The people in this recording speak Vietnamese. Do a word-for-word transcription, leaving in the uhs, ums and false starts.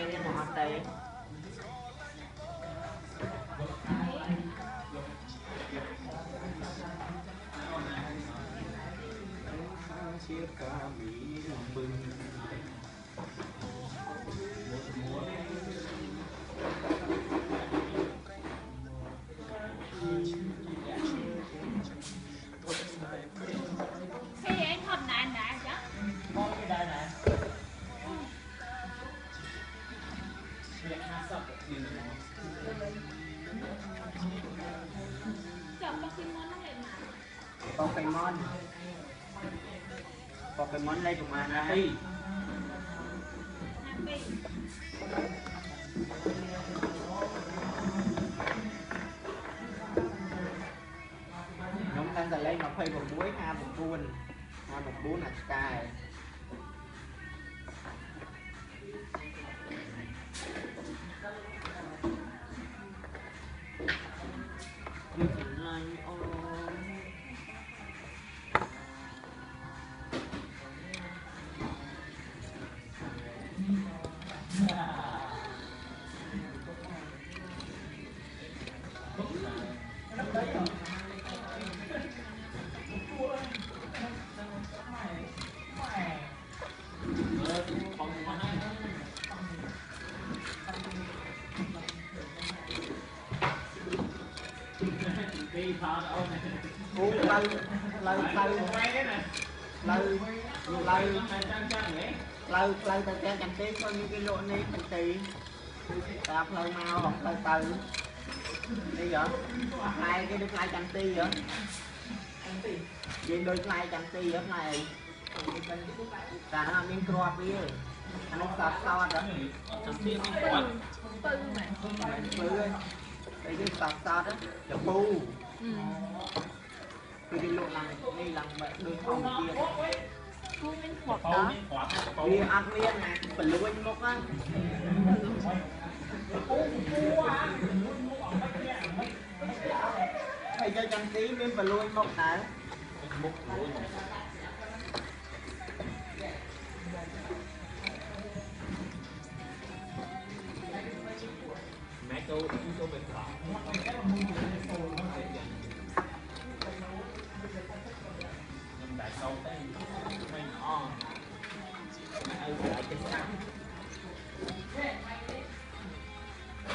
tay cái mỏ tay chia cả mỹ bừng khi anh thật này nè chắc con cái đây này việc hạ sập chồng Pokemon nó lên mà Pokemon Pokemon đây của mà ra đi nhóm đang lên mà phê một buổi ha một buồn ha một buồn là sky uống lâu lâu lâu lâu lâu lâu lâu tao cho chăm tí coi như cái lỗ này thành tì tao lâu mau hoặc lâu từ đi vậy hai cái đứa lai chăm tí vậy vậy đôi lai chăm tí vậy này ta nó miếng crop đi anh nó sọt sọt đó pư mà pư ơi đây cái sọt sọt đó là pu cái đi lộ này đi làm đôi phòng kia pư miếng bọt đó đi ăn miên này phần lúa mốc á thầy cho chăm tí miếng phần lúa mốc này mẹ tôi tôi bị